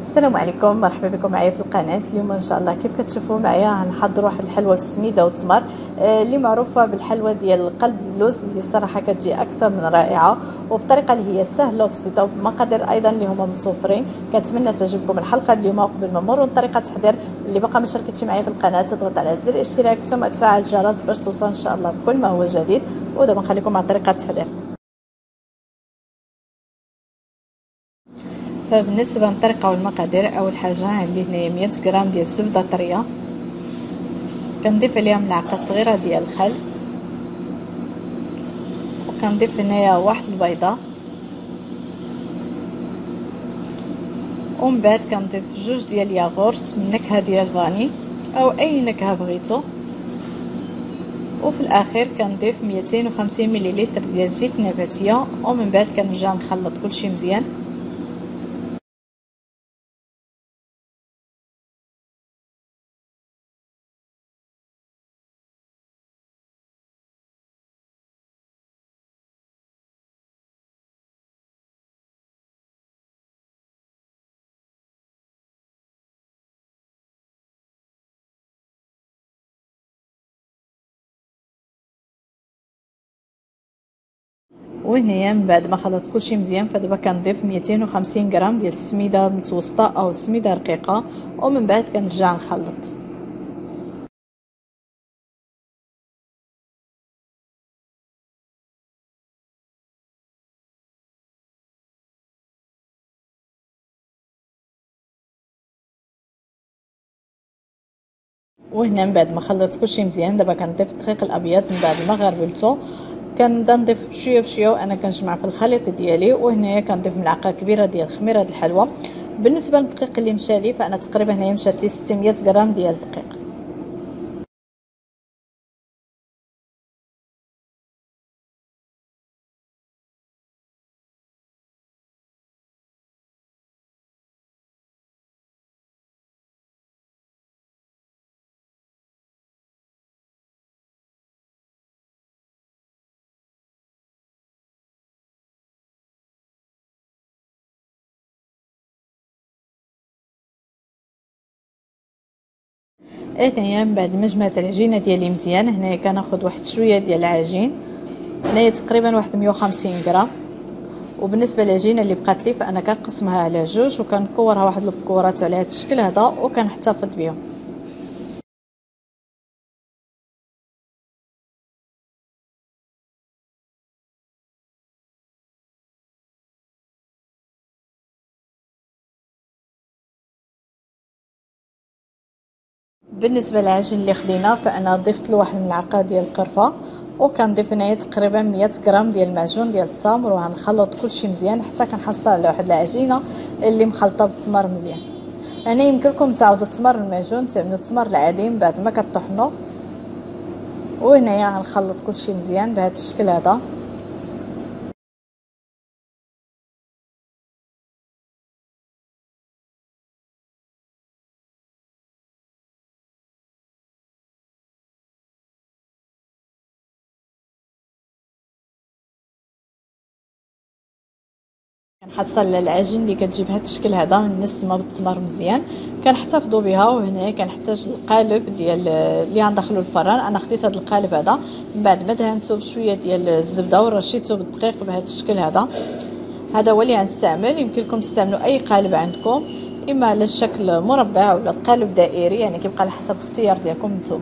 السلام عليكم، مرحبا بكم معايا في القناه. اليوم ان شاء الله كيف كتشوفوا معايا غنحضر واحد الحلوه بالسميده والتمر اللي معروفه بالحلوه ديال قلب اللوز، اللي الصراحه كتجي اكثر من رائعه وبطريقه اللي هي سهله وبسيطه وبمقادير ايضا اللي هما متوفرين. كنتمنى تعجبكم الحلقه اليوم. قبل ما نمروا لطريقه التحضير، اللي باقا ما شاركتش معايا في القناه تضغط على زر الاشتراك ثم تفعل الجرس باش توصل ان شاء الله بكل ما هو جديد. ودابا نخليكم مع طريقه التحضير. فبالنسبه للطريقه والمقادير، اول حاجه عندي هنايا 100 غرام ديال الزبده طريه، كنضيف عليها ملعقه صغيره ديال الخل، وكنضيف هنايا واحد البيضه، ومن بعد كنضيف جوج ديال الياغورت من نكهه ديال فاني او اي نكهه بغيتو، وفي الاخير كنضيف 250 مليلتر ديال الزيت نباتيه، ومن بعد كنرجع نخلط كلشي مزيان. وهنايا من بعد ما خلطت كلشي مزيان، فدابا كنضيف 250 غرام ديال السميده متوسطه او السميده رقيقه، ومن بعد كنرجع نخلط. وهنا من بعد ما خلطت كلشي مزيان، دابا كنضيف الدقيق الابيض من بعد ما غربلته. كنبدا نضيف بشويه بشويه وانا كنجمع في الخليط ديالي. وهنايا كنضيف ملعقه كبيره ديال خميره الحلوى. بالنسبه للدقيق اللي مشى لي، فانا تقريبا هنايا مشات لي 600 غرام ديال الدقيق. هنايا من بعد ما جمعت العجينه ديالي مزيان، هنايا كناخذ واحد شويه ديال العجين، هنايا تقريبا واحد 150 غرام. وبالنسبه للعجينه اللي بقات لي، فانا كنقسمها على جوج وكنكورها واحد البكورات على هذا الشكل هذا وكنحتفظ بهم. بالنسبه للعجين اللي خدينا، فانا ضفت له واحد الملعقه ديال القرفه، وكنضيف هنايا تقريبا 100 غرام ديال المعجون ديال التمر، وغنخلط كلشي مزيان حتى كنحصل على واحد العجينه اللي مخلطه بالتمر مزيان. هنا يمكن لكم تعوضوا التمر المعجون، تعملوا التمر العادي من بعد ما كطحنوا. وهنايا غنخلط كلشي مزيان بهذا الشكل هذا. كنحصل العجين اللي كتجي بهذا الشكل هذا منسمه بالتمر مزيان، كنحتفظوا بها. وهنا كنحتاج القالب ديال اللي غندخلو الفران. انا خديت هذا القالب هذا من بعد ما دهنته بشويه ديال الزبده ورشيته بالدقيق بهذا الشكل هذا. هذا هو اللي غنستعمل. يمكن لكم تستعملوا اي قالب عندكم، اما على الشكل مربع ولا قالب دائري، يعني كيبقى على حسب الاختيار ديالكم نتوما.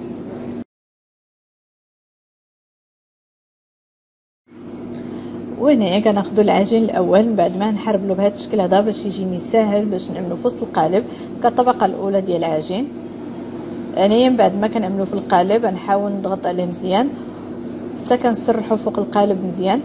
وهنايا كناخذوا العجين الاول من بعد ما نحربلو بهذا الشكل هذا باش يجيني ساهل باش نعملو في وسط القالب كالطبقه الاولى ديال العجين. انايا من بعد ما كنعملو في القالب نحاول نضغط عليه مزيان حتى كنسرحو فوق القالب مزيان.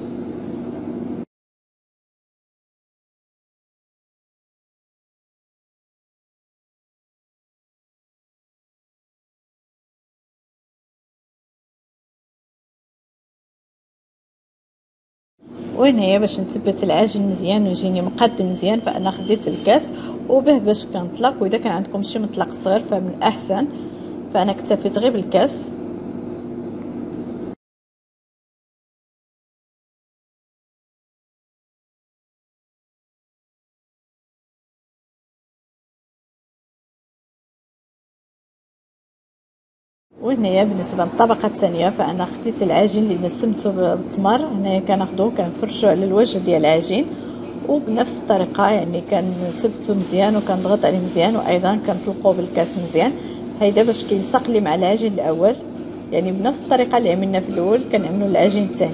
وهنايا باش نثبت العجين مزيان ويجيني مقاد مزيان، فانا خديت الكاس وبه باش كنطلق. واذا كان عندكم شي مطلق صغير فمن الاحسن، فانا اكتفيت غير بالكاس. وهنايا بالنسبه للطبقه الثانيه فانا خديت العجين اللي نسمته بالتمر. هنايا كناخدو كنفرشو على الوجه ديال العجين، وبنفس الطريقه يعني كنثبتو مزيان وكنضغط عليه مزيان، وايضا كنطلقوه بالكاس مزيان هيدا باش كيلصق لي مع العجين الاول. يعني بنفس الطريقه اللي عملنا في الاول كنعملو العجين الثاني.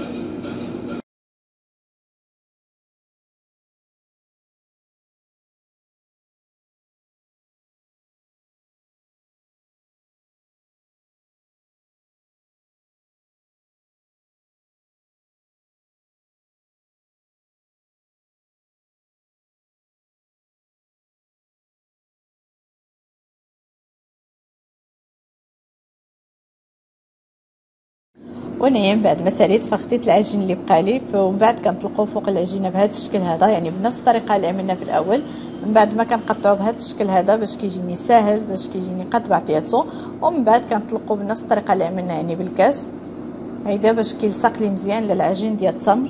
وانايا من بعد ما ساليت فخديت العجين اللي بقى لي ومن بعد كنطلقوه فوق العجينه بهذا الشكل هذا، يعني بنفس الطريقه اللي عملنا في الاول. من بعد ما كنقطعوه بهذا الشكل هذا باش كيجيني ساهل، باش كيجيني قد بعضياتو، ومن بعد كنطلقوه بنفس الطريقه اللي عملنا يعني بالكاس هيدا باش كيلصق لي مزيان للعجين ديال التمر.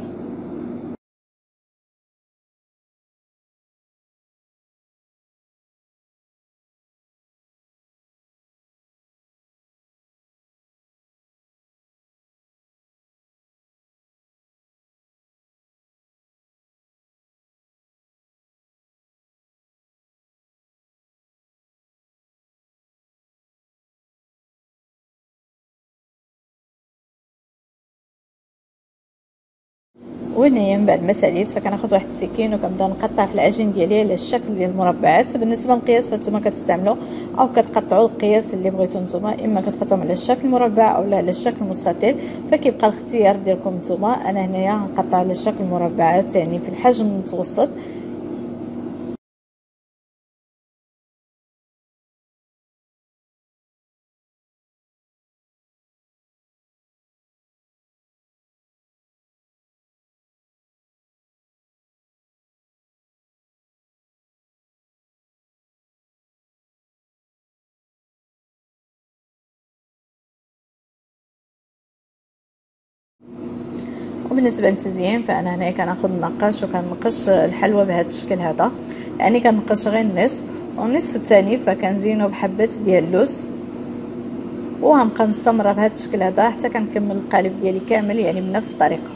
وهنايا من بعد ما ساليت فكناخذ واحد السكين وكنبدا نقطع في العجين ديالي على الشكل ديال المربعات. بالنسبه للقياس فانتوما كتستعملوا او كتقطعوا القياس اللي بغيتو نتوما، اما كتقطعوا على الشكل مربع او على الشكل مستطيل، فكيبقى الاختيار ديالكم نتوما. انا هنايا غنقطع على الشكل مربعات يعني في الحجم المتوسط. وبالنسبه للتزيين فانا هنايا كناخذ النقاش وكنقش الحلوى بهذا الشكل هذا، يعني كنقش غير النصف، والنصف الثاني فكنزينو بحبات ديال اللوز. وغنبقى مستمره بهذا الشكل هذا حتى كنكمل القالب ديالي كامل يعني بنفس الطريقه.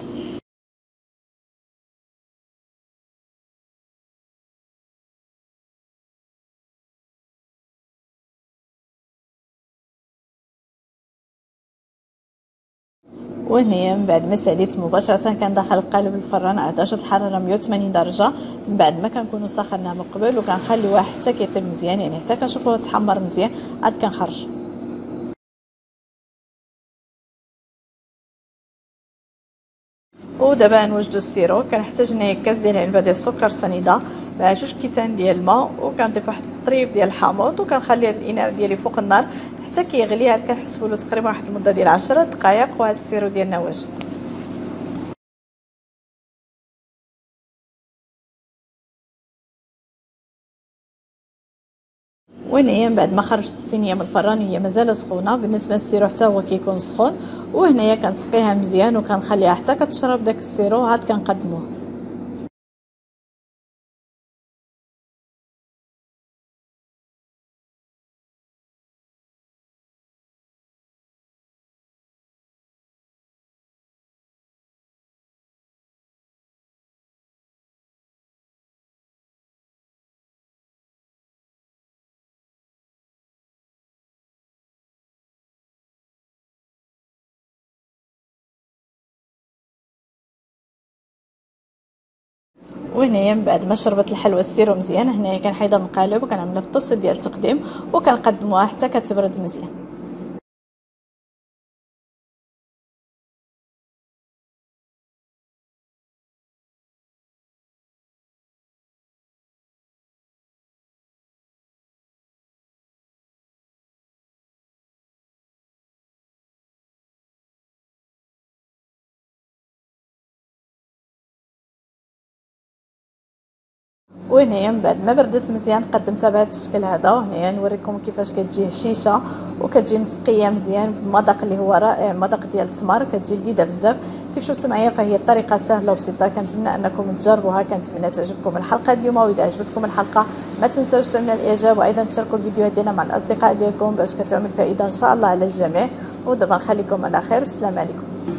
وهنايا من بعد ما ساليت مباشره كندخل القالب الفران على درجه الحراره 180 درجه، من بعد ما كنكونوا سخناه من قبل، وكنخليوه حتى كيطيب مزيان يعني حتى كنشوفوه تحمر مزيان عاد كنخرج. ودابا نوجدوا السيرو. كنحتاج هنايا كاس ديال علبه ديال السكر سنيده مع 2 كيسان ديال الماء، وكنضيف واحد الطريف ديال الحامض، وكنخلي هذا الاناء ديالي فوق النار حتى كيغلي. عاد كنحسبوا له تقريبا واحد المده ديال 10 دقائق وهذا السيرو ديالنا واجد. وهنايا من بعد ما خرجت الصينيه من الفران هي مازال سخونه، بالنسبه للسيرو حتى هو كيكون سخون. وهنايا كنسقيها مزيان وكنخليها حتى كتشرب داك السيرو عاد كنقدموه. وهنايا من بعد ما شربت الحلوى السيرو مزيان هنايا كنحيدها من القالب وكنعملها في الطبسه ديال التقديم وكنقدموها حتى كتبرد مزيان. وهنايا من بعد ما بردت مزيان قدمتها بهذا الشكل هذا. وهنايا نوريكم كيفاش كتجي هشيشه وكتجي مسقيه مزيان بمذاق اللي هو رائع، مذاق ديال التمر، كتجي لذيذه بزاف. كيف شفتوا معايا فهي الطريقه سهله وبسيطه، كنتمنى انكم تجربوها. كنتمنى تعجبكم الحلقه اليوم، واذا عجبتكم الحلقه ما تنساوش تعملوا الاعجاب، وايضا تشاركوا الفيديوهات ديالنا مع الاصدقاء ديالكم باش كتعمل فائده ان شاء الله على الجميع. ودابا نخليكم على خير والسلام عليكم.